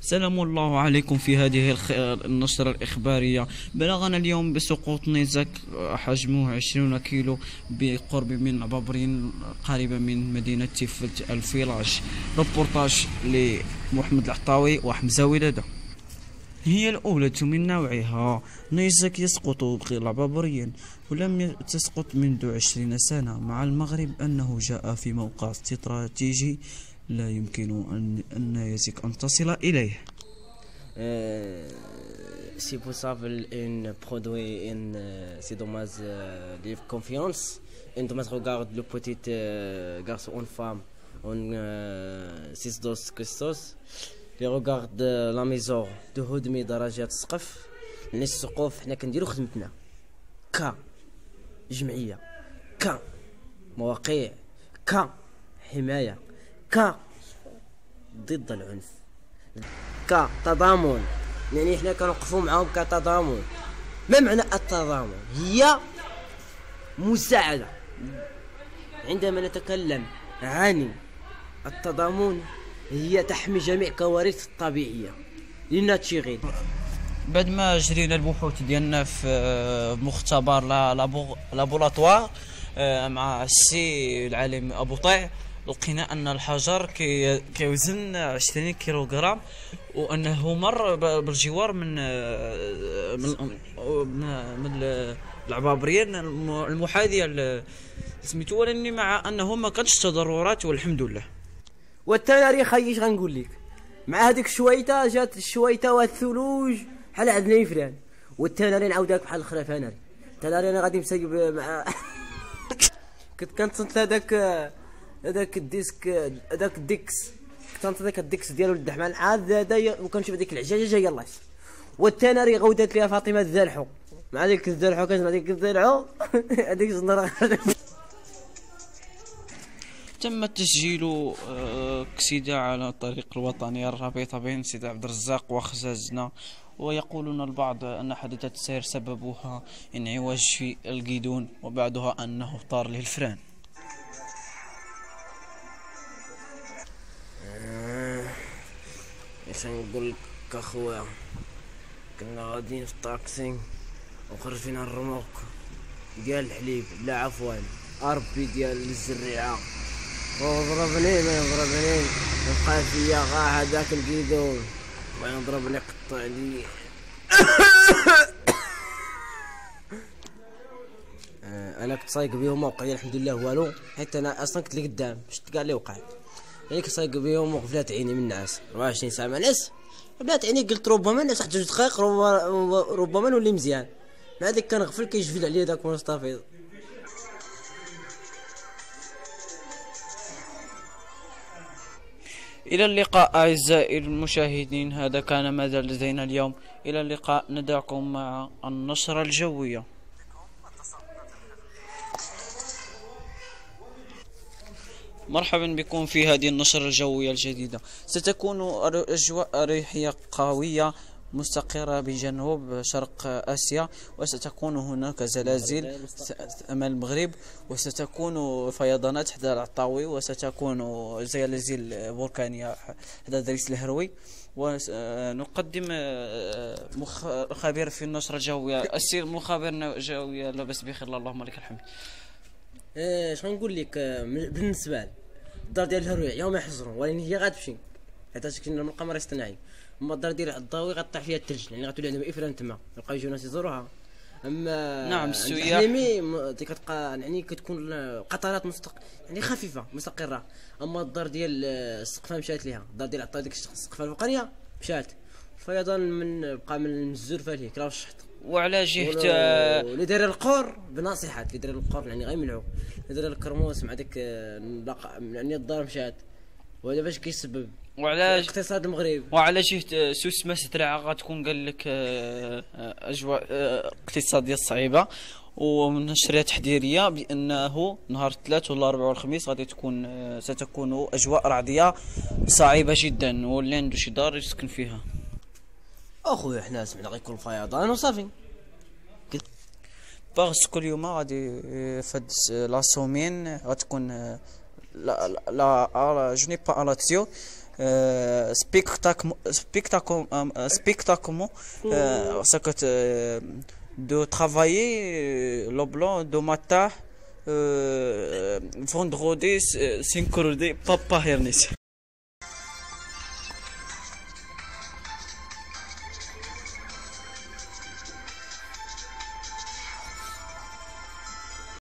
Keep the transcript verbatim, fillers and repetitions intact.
سلام الله عليكم. في هذه الخ... النشرة الإخبارية بلغنا اليوم بسقوط نيزك حجمه عشرين كيلو بقرب من بابرين قريبة من مدينة تيفلت الفيلاج. ريبورتاج لمحمد العطاوي وحمزة ولادة. هي الأولى من نوعها. نيزك يسقط بقلع بابرين ولم تسقط منذ عشرين سنة، مع المغرب أنه جاء في موقع استراتيجي لا يمكن أن النيزك أن تصل إليه. Si vous savez un produit, c'est dommage de confiance. Un dommage regarde le petit garçon ou une femme, on six dos Christos. اللي ريغارد لا ميزور دو هدمي درجات السقف. الناس السقوف حنا كنديرو خدمتنا ك جمعيه، ك مواقع، ك حمايه، ك ضد العنف، ك تضامن. يعني حنا كنوقفوا معاهم كتضامن. ما معنى التضامن؟ هي مساعده. عندما نتكلم عن التضامن هي تحمي جميع كوارث الطبيعيه للناتشيغين. بعد ما جرينا البحوث ديالنا في مختبر لابولاتوار مع السي العالم ابو طيع، لقينا ان الحجر كي كيوزن عشرين كيلوغرام، وانه مر بالجوار من من من العبابريين المحاذيه سميتو، ولكن مع انه ما كانش تضررات والحمد لله. والتاريخ ايش غنقول لك، مع هذيك الشويته جات الشويته والثلوج بحال عندنا يفران، والتناري نعاودك بحال الخرفانري. التناري انا غادي مسيب مع كنت كنتصنت هذاك هذاك الديسك هذاك الديكس كنت هذاك الديكس ديالو الدحمان عاد هذا، وكنشوف هذيك العجاجه جايه الله. والتناري غودات ليها فاطمه الذلحو مع ديك الذلحو، كنسمع ديك الذلحو هذيك الزنره. تم تسجيل كسيدة على الطريق الوطني الرابطة بين سيدي عبد الرزاق وخزازنا، ويقولون البعض أن حادثة السير سببها انعواج في القيدون، وبعضها أنه طار للفران. اش نقول لك اخويا، كنا غاديين في الطاكسي وخرج فينا الرموق ديال الحليب بلا عفوان، اربي ديال الزريعه وضربني ما يضربني، بقى فيا غا هذاك القيدون بغا يضربني قطع لي. انا كنت سايق بهم موقع الحمد لله والو، حيت انا اصلا كنت اللي قدام شفت كاع اللي وقع. يعني كنت سايق بهم وقفلات عيني من الناس أربعة وعشرين ساعه مع ناس، بلات عيني قلت ربما الناس واحد جوج دقائق ربما نولي مزيان. مع ذاك كنغفل كيجفل عليا داك مستفيض. إلى اللقاء أعزائي المشاهدين، هذا كان ما زال لدينا اليوم. إلى اللقاء، ندعكم مع النشرة الجوية. مرحبا بكم في هذه النشرة الجوية الجديدة. ستكون أجواء ريحية قوية مستقرة بجنوب شرق آسيا، وستكون هناك زلازل أمام المغرب، وستكون فيضانات حدا العطاوي، وستكون زلازل بركانية حدا دريس الهروي. ونقدم خبير في النشرة الجوية، السير مخابرنا الجوية لاباس بخير اللهم لك الحمد. اش غنقول لك بالنسبه للدار ديال الهروي يوم يحزرون، ولكن هي غتمشي حيت كاين من القمر الاصطناعي. اما الدار ديال الضاوي غطيح فيها الثلج، يعني غتولي عندهم افران تما يبقاو يجيو ناس يزوروها. اما نعم السياح الحليمي كتبقى يعني كتكون قطرات مستق يعني خفيفه مستقره. اما الدار ديال السقفه مشات ليها، الدار ديال عطا ديك السقفه الفوقانيه مشات. الفيضان من بقى من الزرفه لهيك راه الشحط. وعلى جهه اللي داير القور بنصيحات، اللي داير القور يعني غيملعو، اللي داير الكرموس مع داك يعني الدار مشات. وهذا باش كيسبب وعلى اقتصاد المغرب. وعلى جهه سوس مسترعه غتكون قال لك اجواء اقتصاديه صعيبه ونشريه تحذيريه بانه نهار الثلاث والاربعاء والخميس غادي تكون ستكون اجواء رعديه صعيبه جدا، واللي عنده شي دار يسكن فيها. اخويا حنا سمعنا غيكون فيضان وصافي. باغس كل يوم غادي فهاد لاسومين غتكون la, la, la, la- je n'ai pas à Lazio. Euh, spectacle, spectacle, euh, spectaclement, euh, ça que euh, de travailler euh, le blanc de matin, euh, vendredi, synchroniser, papa hernis.